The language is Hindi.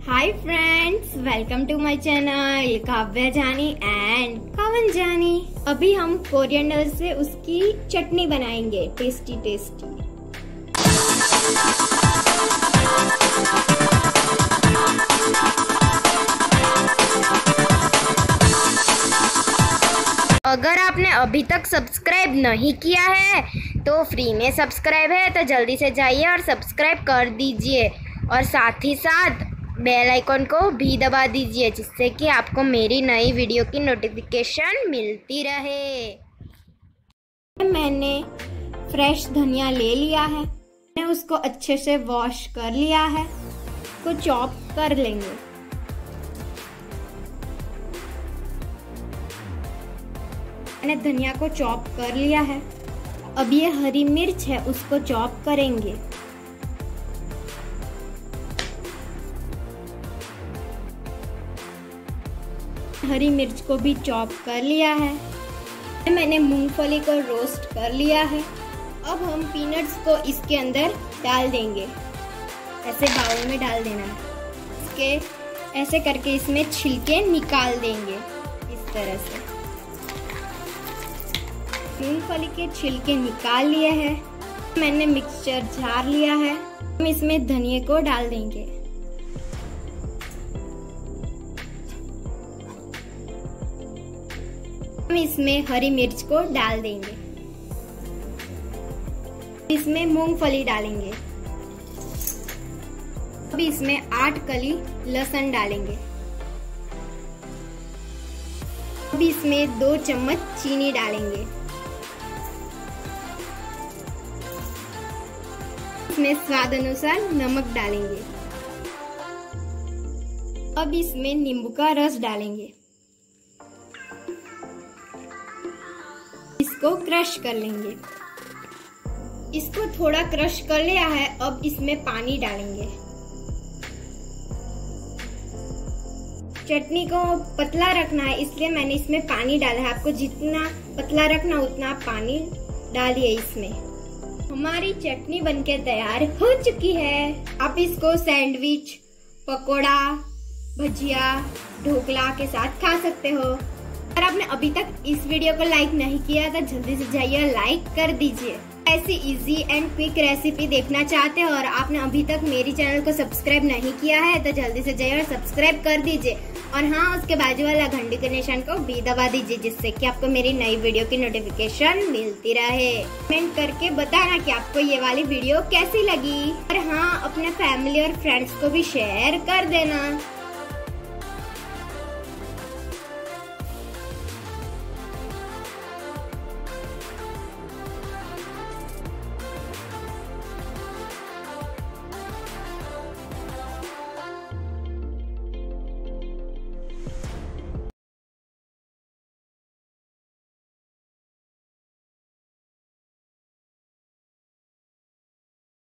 Hi friends, welcome to my channel Kavya Jani and कवन जानी। अभी हम कोरिएंडर से उसकी चटनी बनाएंगे, टेस्टी टेस्टी। अगर आपने अभी तक सब्सक्राइब नहीं किया है तो फ्री में सब्सक्राइब है, तो जल्दी से जाइए और सब्सक्राइब कर दीजिए और साथ ही साथ बेल आइकन को भी दबा दीजिए, जिससे कि आपको मेरी नई वीडियो की नोटिफिकेशन मिलती रहे। मैंने फ्रेश धनिया ले लिया है, मैंने उसको अच्छे से वॉश कर लिया है, उसको चॉप कर लेंगे। मैंने धनिया को चॉप कर लिया है। अब ये हरी मिर्च है, उसको चॉप करेंगे। हरी मिर्च को भी चॉप कर लिया है। मैंने मूंगफली को रोस्ट कर लिया है। अब हम पीनट्स को इसके अंदर डाल देंगे, ऐसे बाउल में डाल देना है। इसके ऐसे करके इसमें छिलके निकाल देंगे, इस तरह से। मूंगफली के छिलके निकाल लिए हैं। मैंने मिक्सचर जार लिया है। हम इसमें धनिया को डाल देंगे। हम इसमें हरी मिर्च को डाल देंगे। इसमें मूंगफली डालेंगे। अब इसमें 8 कली लहसुन डालेंगे। अब इसमें 2 चम्मच चीनी डालेंगे। इसमें स्वाद अनुसार नमक डालेंगे। अब इसमें नींबू का रस डालेंगे। इसको क्रश कर लेंगे। इसको थोड़ा क्रश कर लिया है। अब इसमें पानी डालेंगे। चटनी को पतला रखना है, इसलिए मैंने इसमें पानी डाला है। आपको जितना पतला रखना उतना आप पानी डालिए इसमें। हमारी चटनी बनके तैयार हो चुकी है। आप इसको सैंडविच, पकोड़ा, भजिया, ढोकला के साथ खा सकते हो। अगर आपने अभी तक इस वीडियो को लाइक नहीं किया तो जल्दी से जाइए और लाइक कर दीजिए। ऐसी इजी एंड क्विक रेसिपी देखना चाहते हो और आपने अभी तक मेरी चैनल को सब्सक्राइब नहीं किया है तो जल्दी से जाइए और सब्सक्राइब कर दीजिए। और हाँ, उसके बाजू वाला घंटी के निशान को भी दबा दीजिए, जिससे कि आपको मेरी नई वीडियो की नोटिफिकेशन मिलती रहे। कमेंट करके बताना कि आपको ये वाली वीडियो कैसी लगी। और हाँ, अपने फैमिली और फ्रेंड्स को भी शेयर कर देना।